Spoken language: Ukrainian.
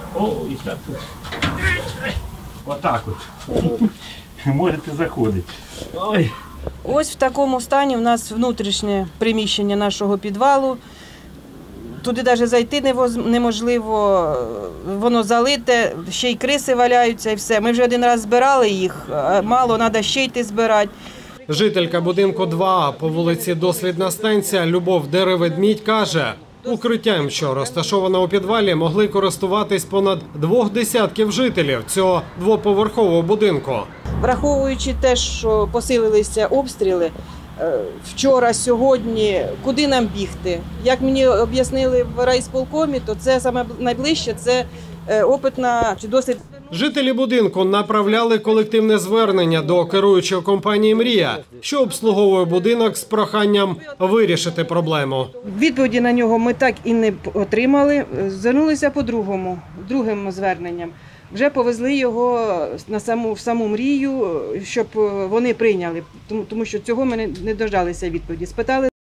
О, і так тут. Отак от. Можете заходити. Ой. Ось в такому стані в нас внутрішнє приміщення нашого підвалу. Туди навіть зайти неможливо, воно залите, ще й криси валяються і все. Ми вже один раз збирали їх, мало, треба ще йти збирати. Жителька будинку 2 по вулиці Дослідна станція Любов Дереведмідь каже, укриттям, що розташовано у підвалі, могли користуватись понад 2 десятків жителів цього двоповерхового будинку. Враховуючи те, що посилилися обстріли, вчора, сьогодні, куди нам бігти? Як мені об'яснили в райсполкомі, то це саме найближче, це опитна чи досвід. Жителі будинку направляли колективне звернення до керуючої компанії «Мрія», що обслуговує будинок з проханням вирішити проблему. Відповіді на нього ми так і не отримали. Звернулися другим зверненням. Вже повезли його в саму «Мрію», щоб вони прийняли, тому що цього ми не дождалися відповіді. Спитали